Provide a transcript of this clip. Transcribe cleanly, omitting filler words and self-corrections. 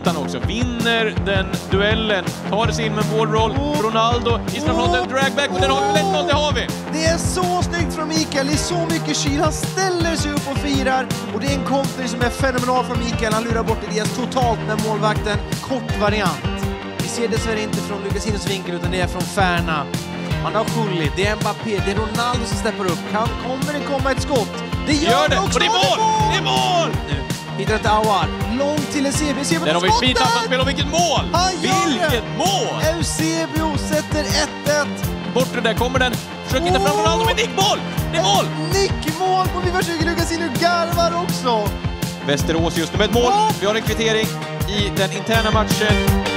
han också. Vinner den duellen. Tar sig in med en målroll. Ronaldo i straffområdet. Dragback. Och den har vi 1-0, det har vi. Det är så snyggt från Mikael. Det är så mycket kyl. Han ställer sig upp och firar. Och det är en kontring som är fenomenal från Mikael. Han lurar bort Elias totalt med målvakten. Kort variant. Vi ser dessvärre inte från Lucasinos vinkel utan det är från Färna. Man har Schulli, det är Mbappé, det är Ronaldo som steppar upp. Kommer det komma ett skott? Det gör det också! Och det är mål! Det är mål! Nu hittar inte Aouar. Långt till Eusebio. Se på där har vi ett fint anfallsspel och vilket mål! Vilket mål! Eusebio sätter 1-1. Bortre där kommer den. Försöker hitta fram Ronaldo med nickmål! Det är mål! Nickmål på Viva 20. Lucasino garvar också. Västerås just nu med ett mål. Vi har en kvittering i den interna matchen.